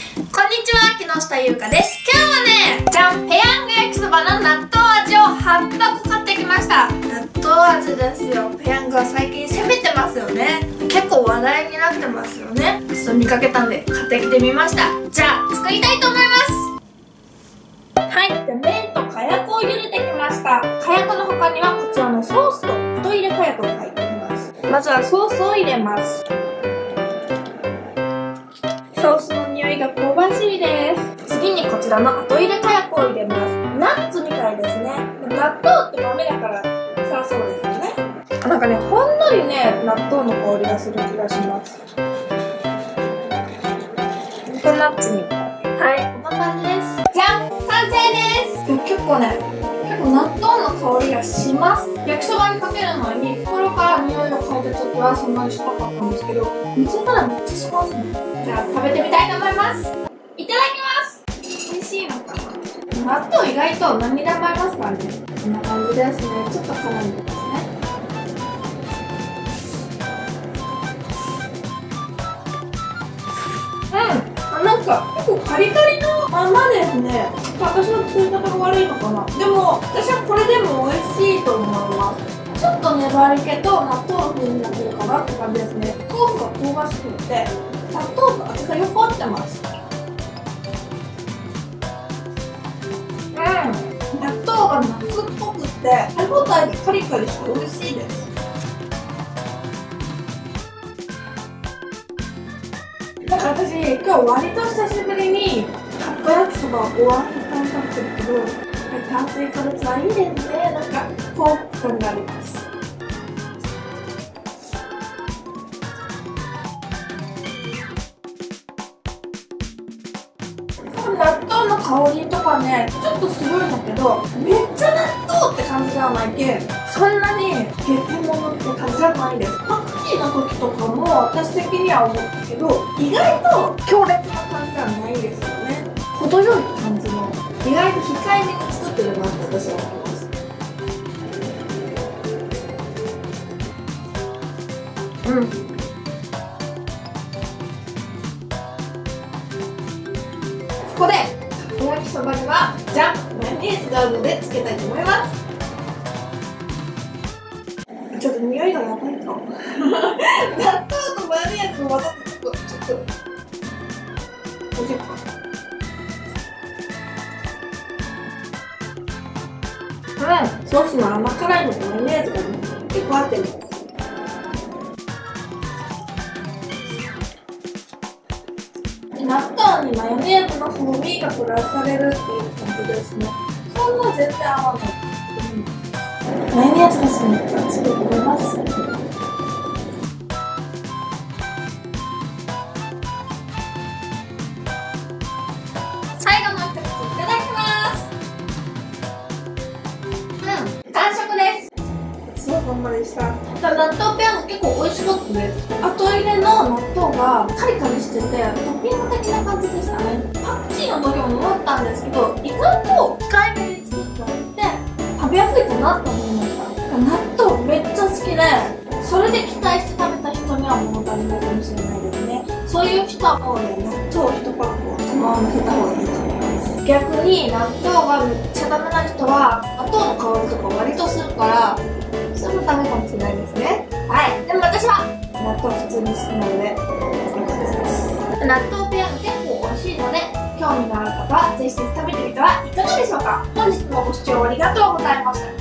ちは、木下優香です。今日はね、じゃん、ペヤング焼きそばの納豆味を8箱買ってきました。納豆味ですよ。ペヤングは最近攻めてますよね。結構話題になってますよね。ちょっと見かけたんで買ってきてみました。じゃあ作りたいと思います。はい、じゃあ麺とかやくを茹でてきました。かやくの他にはこちらのソースと後入れかやくが入っています。まずはソースを入れます。ソースの匂いが香ばしいです。次にこちらの後入れかやくを入れます。ナッツみたいですね。納豆って豆だからさあそうですよね。なんかね、ほんのりね、納豆の香りがする気がします。ココナッツみたい。はい、こんな感じです。じゃん、完成です。でも結構納豆の香りがします。焼きそばにかける前に袋から匂いを嗅いだ時はそんなにしなかったんですけど、煮ついたらめっちゃしますね。じゃあ食べてみたいと思います。いただきます。美味しいのかな。納豆意外と何にでも合いますからね。こんな感じですね。ちょっと絡んでますね。なんか結構カリカリのままですね。私の作り方が悪いのかな。でも私はこれでも美味しいと思います。ちょっと粘り気と納豆の風味がするかなって感じですね。ソースが香ばしくて納豆と味がよく合ってます。納豆が夏っぽくて歯応えがカリカリして美味しいです。私、今日割と久しぶりにカップ焼きそばをお椀いっぱい食べてるけど、炭水化物はいいですね。なんか幸福感があります。納豆の香りとかね、ちょっとすごいんだけど、めっちゃ納豆って感じではないけん、そんなに激物って感じじゃないです。パクチーの時とかも私的には思ったけど、意外と強烈な感じではないですよね。程よい感じの、意外と控えめに作ってるなって私は思います。ここでカップ焼きそばにはじゃん、マヨネーズがあるのでつけたいと思います。ちょっと匂いがやばいかも。納豆とマヨネーズの混ざってちょっと大丈夫かな。ソースの甘辛いのとマヨネーズが結構合ってるんです。納豆にマヨネーズの風味がプラスされるっていう感じですね。そんな全然合わない。マヨネーズが好きな人は作ってくれます。最後の一口いただきます。完食です。すごいほんまでした。納豆ペヤング結構美味しかったです。後入れの納豆がカリカリしててトッピング的な感じでしたね。パクチーの時も思ったんですけど、意外と控えめに作っておいて食べやすいかなと思いました。納豆めっちゃ好きで、それで期待して食べた人には物足りないかもしれないですね。そういう人はもうね、納豆1パックをそのまま乗せた方がいいと思います。逆に納豆がめっちゃダメな人は納豆の香りとか割とするからそれもダメかもしれないですね。はい、でも私は納豆普通に好きなのでよかったです。納豆ペヤング結構美味しいので、興味のある方はぜひ食べてみてはいかがでしょうか。本日もご視聴ありがとうございました。